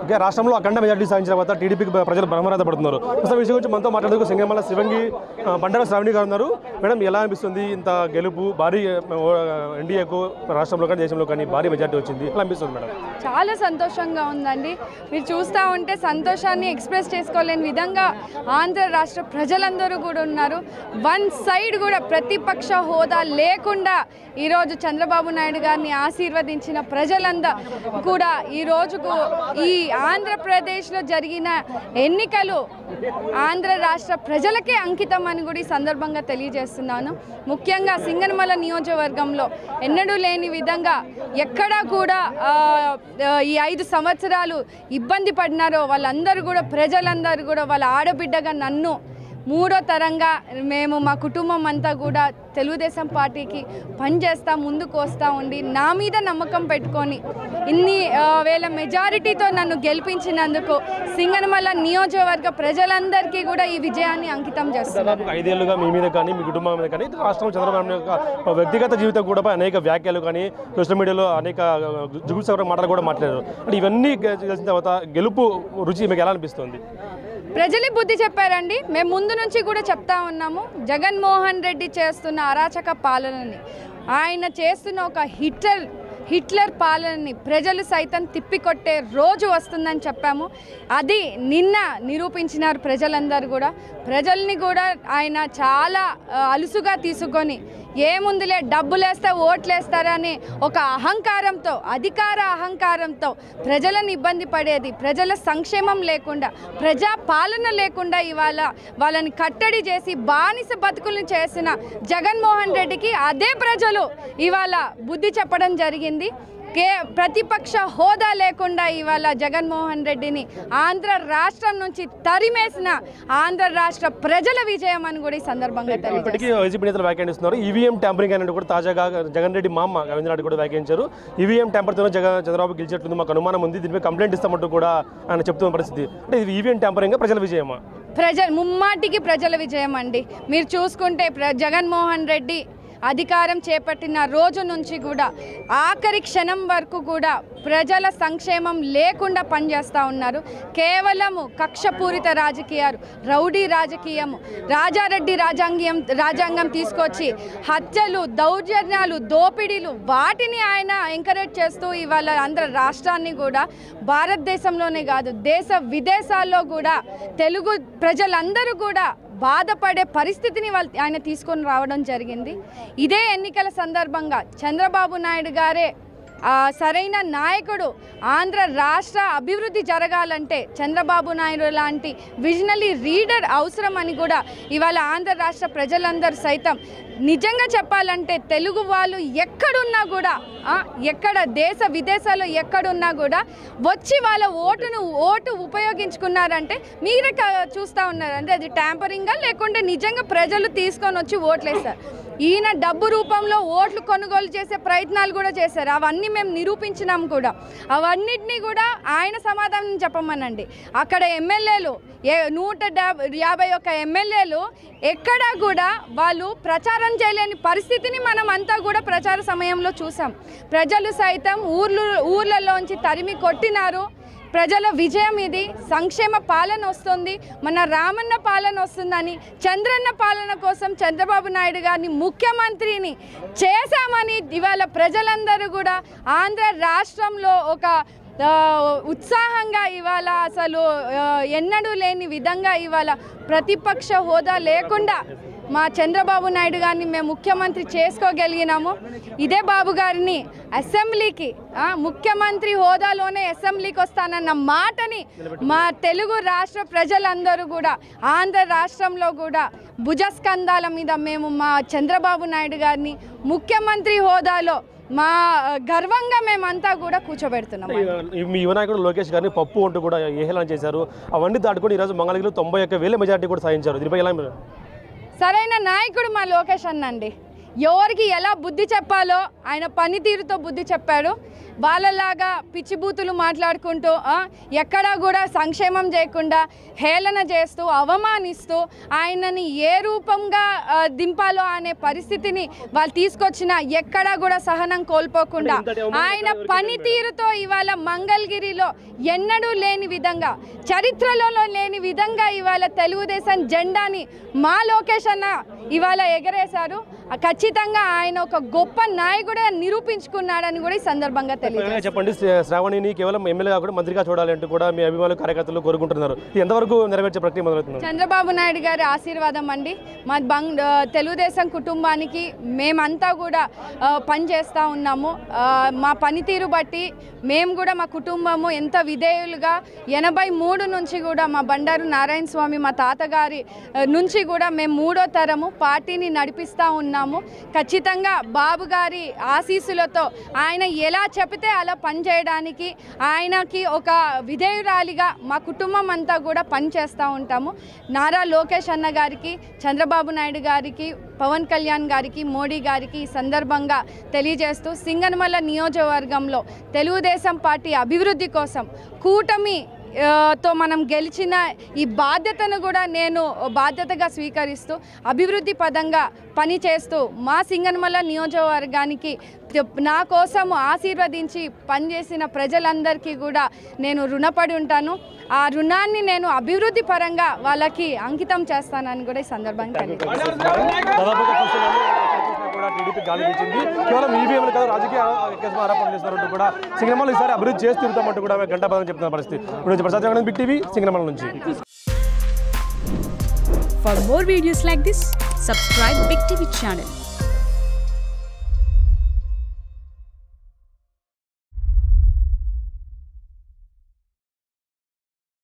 Okay, రాష్ట్రంలో అఖండ majority సాధించిన తర్వాత టీడీపీకి ప్రజలు బ్రహ్మరథ పడుతున్నారు. అసలు విషయం గురించి మనతో మాట్లాడేందుకు సింగమల్ల శివంగి బండారు శ్రావణి గారు ఉన్నారు. మేడం, ఎలా అనిపిస్తుంది ఇంత గెలుపు? భారీ ఎన్డీఏకు రాష్ట్రంలో కానీ దేశంలో కానీ భారీ మెజార్టీ వచ్చింది, ఎలా అనిపిస్తుంది మేడం? చాలా సంతోషంగా ఉందండి. మీరు చూస్తూ ఉంటే సంతోషాన్ని ఎక్స్ప్రెస్ చేసుకోలేని విధంగా ఆంధ్ర రాష్ట్ర ప్రజలందరూ కూడా ఉన్నారు. వన్ సైడ్ కూడా ప్రతిపక్ష హోదా లేకుండా ఈరోజు చంద్రబాబు నాయుడు గారిని ఆశీర్వదించిన ప్రజలందరూ కూడా ఈరోజుకు ఈ ఆంధ్రప్రదేశ్లో జరిగిన ఎన్నికలు ఆంధ్ర రాష్ట్ర ప్రజలకే అంకితం అని కూడా ఈ సందర్భంగా తెలియజేస్తున్నాను. ముఖ్యంగా సింగనమల నియోజకవర్గంలో ఎన్నడూ లేని విధంగా ఎక్కడా కూడా ఈ 5 సంవత్సరాలు ఇబ్బంది పడినారో వాళ్ళందరూ కూడా ప్రజలందరూ కూడా వాళ్ళ ఆడబిడ్డగా నన్ను 3వ తరంగా మేము మా కుటుంబం అంతా కూడా తెలుగుదేశం పార్టీకి పనిచేస్తూ ముందుకు వస్తూ ఉండి నా మీద నమ్మకం పెట్టుకొని ఇన్ని వేల మెజారిటీతో నన్ను గెలిపించినందుకు సింగనమల నియోజకవర్గ ప్రజలందరికీ కూడా ఈ విజయాన్ని అంకితం చేస్తున్నాను. 5 ఏళ్లుగా మీ మీద కానీ మీ కుటుంబం మీద కానీ రాష్ట్రం చంద్రబాబు యొక్క వ్యక్తిగత జీవితం కూడా అనేక వ్యాఖ్యలు కానీ సోషల్ మీడియాలో అనేక జుగుప్సకర మాటలు కూడా మాట్లాడారు. అంటే ఇవన్నీ చేసిన తర్వాత గెలుపు రుచి మీకు ఎలా అనిపిస్తుంది? ప్రజలే బుద్ధి చెప్పారండి. మేము ముందు నుంచి కూడా చెప్తా ఉన్నాము, జగన్మోహన్ రెడ్డి చేస్తున్న అరాచక పాలనని, ఆయన చేస్తున్న ఒక హిట్లర్ పాలనని ప్రజలు సైతం తిప్పికొట్టే రోజు వస్తుందని చెప్పాము. అది నిన్న నిరూపించినారు ప్రజలందరూ కూడా. ప్రజల్ని కూడా ఆయన చాలా అలుసుగా తీసుకొని ఏముందిలే డబ్బులేస్తే ఓట్లేస్తారని ఒక అహంకారంతో, అధికార అహంకారంతో ప్రజలను ఇబ్బంది పడేది, ప్రజల సంక్షేమం లేకుండా, ప్రజా పాలన లేకుండా ఇవాళ వాళ్ళని కట్టడి చేసి బానిస బతుకులను చేసిన జగన్మోహన్ రెడ్డికి అదే ప్రజలు ఇవాళ బుద్ధి చెప్పడం జరిగింది. ప్రతిపక్ష హోదా లేకుండా ఇవాళ జగన్మోహన్ రెడ్డిని ఆంధ్ర రాష్ట్రం నుంచి తరిమేసిన ఆంధ్ర రాష్ట్ర ప్రజల విజయం అని కూడా ఈ సందర్భంగా వ్యాఖ్యానిస్తున్నారు. ఈవీఎం ట్యాంపరింగ్ అనేది కూడా తాజాగా జగన్ రెడ్డి మామ రవీంద్రనాథ్ కూడా వ్యాఖ్యానించారు. ఈవీఎం ట్యాంపర్తో చంద్రబాబు గెలిచేట్లుంది, మాకు అనుమానం ఉంది, దీనిపై కంప్లైంట్ ఇస్తామంటూ కూడా ఆయన చెప్తున్న పరిస్థితి. అంటే ఇది ఈవీఎం ట్యాంపరింగ్ ప్రజల విజయమా? ముమ్మాటికి ప్రజల విజయం అండి. మీరు చూసుకుంటే జగన్మోహన్ రెడ్డి అధికారం చేపట్టిన రోజు నుంచి కూడా ఆఖరి క్షణం వరకు కూడా ప్రజల సంక్షేమం లేకుండా పనిచేస్తూ ఉన్నారు. కేవలము కక్షపూరిత రాజకీయాలు, రౌడీ రాజకీయము, రాజారెడ్డి రాజ్యాంగం తీసుకొచ్చి హత్యలు, దౌర్జన్యాలు, దోపిడీలు వాటిని ఆయన ఎంకరేజ్ చేస్తూ ఇవాళ ఆంధ్ర రాష్ట్రాన్ని కూడా భారతదేశంలోనే కాదు దేశ విదేశాల్లో కూడా తెలుగు ప్రజలందరూ కూడా బాధపడే పరిస్థితిని ఆయన తీసుకొని రావడం జరిగింది. ఇదే ఎన్నికల సందర్భంగా చంద్రబాబు నాయుడు గారే సరైన నాయకుడు, ఆంధ్ర రాష్ట్ర అభివృద్ధి జరగాలంటే చంద్రబాబు నాయుడు లాంటి విజనరీ లీడర్ అవసరం అని కూడా ఇవాళ ఆంధ్ర రాష్ట్ర ప్రజలందరూ సైతం నిజంగా చెప్పాలంటే తెలుగు వాళ్ళు ఎక్కడున్నా కూడా, ఎక్కడ దేశ విదేశాల్లో ఎక్కడున్నా కూడా వచ్చి వాళ్ళ ఓటు ఉపయోగించుకున్నారంటే మీరే చూస్తూ ఉన్నారు. అంటే అది ట్యాంపరింగా లేకుంటే నిజంగా ప్రజలు తీసుకొని వచ్చి ఓట్లేస్తారు. ఈయన డబ్బు రూపంలో ఓట్లు కొనుగోలు చేసే ప్రయత్నాలు కూడా చేశారు. అవన్నీ మేము నిరూపించినాం కూడా. అవన్నిటినీ కూడా ఆయన సమాధానం చెప్పమనండి. అక్కడ ఎమ్మెల్యేలు 151 ఎమ్మెల్యేలు ఎక్కడా కూడా వాళ్ళు ప్రచారం చేయలేని పరిస్థితిని మనం అంతా కూడా ప్రచార సమయంలో చూసాం. ప్రజలు సైతం ఊర్లలోంచి తరిమి కొట్టినారు. ప్రజల విజయం ఇది. సంక్షేమ పాలన వస్తుంది, మన రామన్న పాలన వస్తుందని, చంద్రన్న పాలన కోసం చంద్రబాబు నాయుడు గారిని ముఖ్యమంత్రిని చేశామని ఇవాళ ప్రజలందరూ కూడా ఆంధ్ర రాష్ట్రంలో ఒక ఉత్సాహంగా ఇవాళ అసలు ఎన్నడూ లేని విధంగా ఇవాళ ప్రతిపక్ష హోదా లేకుండా మా చంద్రబాబు నాయుడు గారిని మేము ముఖ్యమంత్రి చేసుకోగలిగినాము. ఇదే బాబు గారిని అసెంబ్లీకి ముఖ్యమంత్రి హోదాలోనే అసెంబ్లీకి వస్తానన్న మాటని మా తెలుగు రాష్ట్ర ప్రజలందరూ కూడా ఆంధ్ర రాష్ట్రంలో కూడా భుజస్కంధాల మీద మేము మా చంద్రబాబు నాయుడు గారిని ముఖ్యమంత్రి హోదాలో మా గర్వంగా మేమంతా కూడా కూర్చోబెడుతున్నాం. మీ యువనాయకుడు లోకేష్ గారిని పప్పు అంటూ కూడా ఏహేళన చేశారు. అవన్నీ దాటుకొని ఈరోజు మంగళగిరిలో 91,000 మెజార్టీ కూడా సాధించారు. దీనిపై ఎలా? సరైన నాయకుడు మా లోకేష్ అన్నండి. ఎవరికి ఎలా బుద్ధి చెప్పాలో ఆయన పనితీరుతో బుద్ధి చెప్పాడు. వాళ్ళలాగా పిచ్చిబూతులు మాట్లాడుకుంటూ ఎక్కడా కూడా సంక్షేమం చేయకుండా హేళన చేస్తూ అవమానిస్తూ ఆయనని ఏ రూపంగా దింపాలో అనే పరిస్థితిని వాళ్ళు తీసుకొచ్చినా ఎక్కడా కూడా సహనం కోల్పోకుండా ఆయన పనితీరుతో ఇవాళ మంగళగిరిలో ఎన్నడూ లేని విధంగా చరిత్రలో లేని విధంగా ఇవాళ తెలుగుదేశం జెండాని మా లోకేష్ అన్న ఇవాళ ఎగరేశారు. ఖచ్చితంగా ఆయన ఒక గొప్ప నాయకుడు నిరూపించుకున్నాడని కూడా ఈ సందర్భంగా తెలియదు. చెప్పండి, శ్రావణిని కేవలం ఎమ్మెల్యేగా కూడా మంత్రిగా చూడాలంటూ కూడా మీ అభిమానులు కార్యకర్తలు కోరుకుంటున్నారు. ఎంతవరకు నెరవేర్చే ప్రక్రియ మొదలవుతుంది? చంద్రబాబు నాయుడు గారి ఆశీర్వాదం అండి. మా తెలుగుదేశం కుటుంబానికి మేమంతా కూడా పనిచేస్తూ ఉన్నాము. మా పనితీరు బట్టి మేము కూడా మా కుటుంబము ఎంత విధేయులుగా 83 నుంచి కూడా మా బండారు నారాయణ స్వామి మా తాతగారి నుంచి కూడా మేము 3వ తరము పార్టీని నడిపిస్తూ ఉన్నాము. ఖచ్చితంగా బాబు గారి ఆశీస్సులతో ఆయన ఎలా చెబితే అలా పనిచేయడానికి ఆయనకి ఒక విధేయురాలిగా మా కుటుంబం అంతా కూడా పనిచేస్తూ ఉంటాము. నారా లోకేష్ అన్న గారికి, చంద్రబాబు నాయుడు గారికి, పవన్ కళ్యాణ్ గారికి, మోడీ గారికి ఈ సందర్భంగా తెలియజేస్తూ సింగనమల నియోజకవర్గంలో తెలుగుదేశం పార్టీ అభివృద్ధి కోసం కూటమి తో మనం గెలిచిన ఈ బాధ్యతను కూడా నేను బాధ్యతగా స్వీకరిస్తూ అభివృద్ధి పదంగా పనిచేస్తూ మా సింగనమల నియోజకవర్గానికి నా కోసం ఆశీర్వదించి పనిచేసిన ప్రజలందరికీ కూడా నేను రుణపడి ఉంటాను. ఆ రుణాన్ని నేను అభివృద్ధి పరంగా వాళ్ళకి అంకితం చేస్తానని కూడా ఈ సందర్భంగా టీడీపీ గాలి వీచింది. కేవలం ఈవీఎంలు కాదు, రాజకీయ ఆరోపణలు చేస్తున్నట్టు కూడా సింగనమల ఈసారి అభివృద్ధి చేసి తిరుగుతామంటూ కూడా గంటాపదం చెప్తున్న పరిస్థితి. ఇప్పుడు ప్రసాద్ బిగ్ టీవీ సింగనమల నుంచి. For more videos like this, subscribe Big TV channel.